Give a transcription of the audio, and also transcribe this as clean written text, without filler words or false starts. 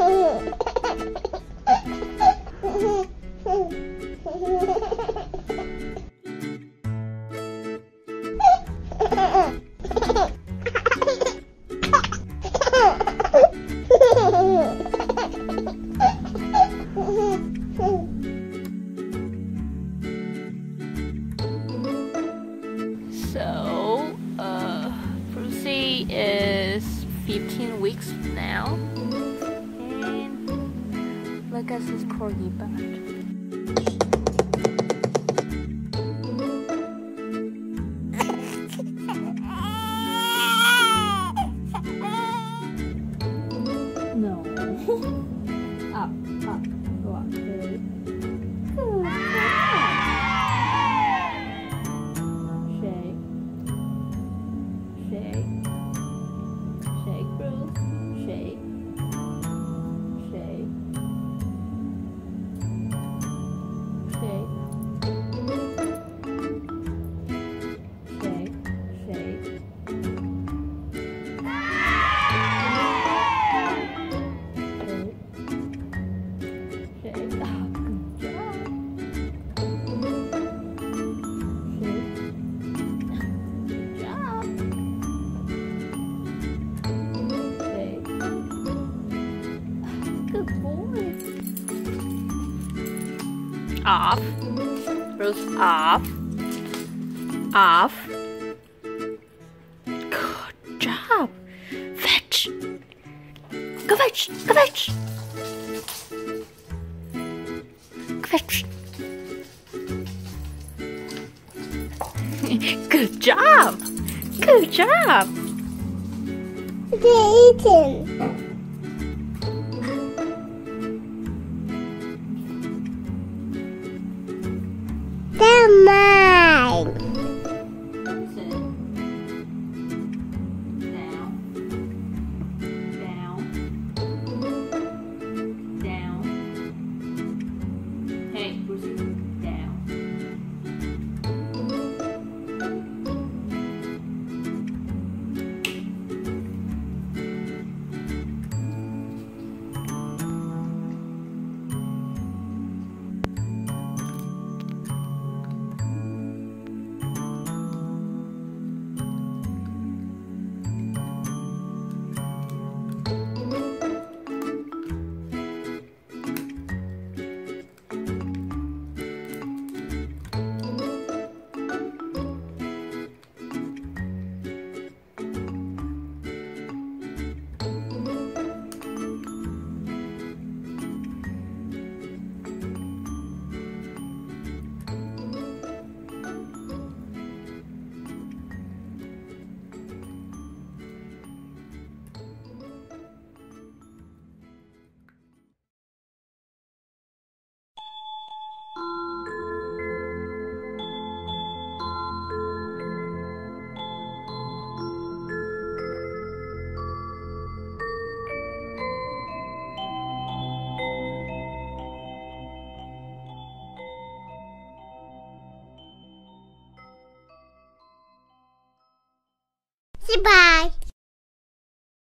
So, Brucey is 15 weeks now, and look at this corgi butt. No. Up, go up. Good. Shake. Shake. Shake, Bruce. Shake. Shake. Shake. Shake. Shake. Off. Bruce, off. Off. Good job. Fetch. Go fetch. Go fetch. Go fetch. Good job. Good job. They're eating.